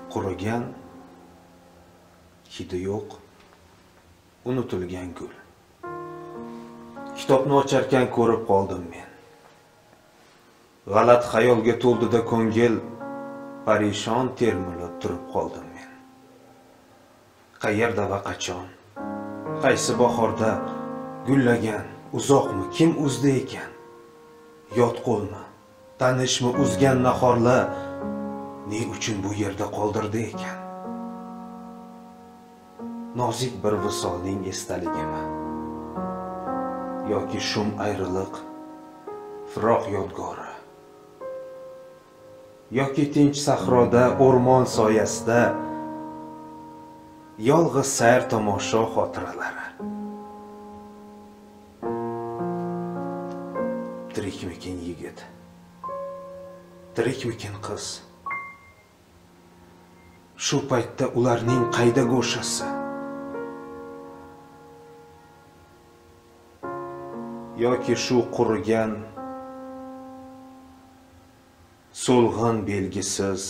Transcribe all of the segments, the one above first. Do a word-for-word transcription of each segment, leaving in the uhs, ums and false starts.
qurigan, hidi yo'q, unutilgan gul. Kitobni ocharkan ko'rib qoldim men. G'alat xayolga to'ldida ko'ngil, parishon termilib turib qoldim men. Qayerda va qachon, qaysi bahorda gullagan, uzoqmi, kim uzdi ekan? Yot qo'lmi, tanishmi uzgan nahorla, ne uchun bu yerda qoldirdi ekan? Nozik bir visolning eslaligimi yoki shum ayriliq, firoq yodgori, yoki tinch sahroda, o'rmon soyasida yolg'iz sayr tomosha xotiralari. Tirikmikin yigit, tirikmikin qiz? Shu paytda ularning qayda go'shasi? Yoki shu qurigan, so'lg'in belgisiz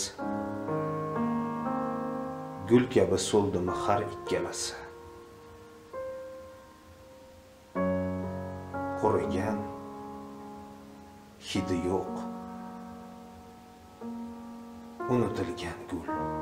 gul kabi so'ldimi har ikkalasi? Qurigan, hidi yo'q, unutilgan gul.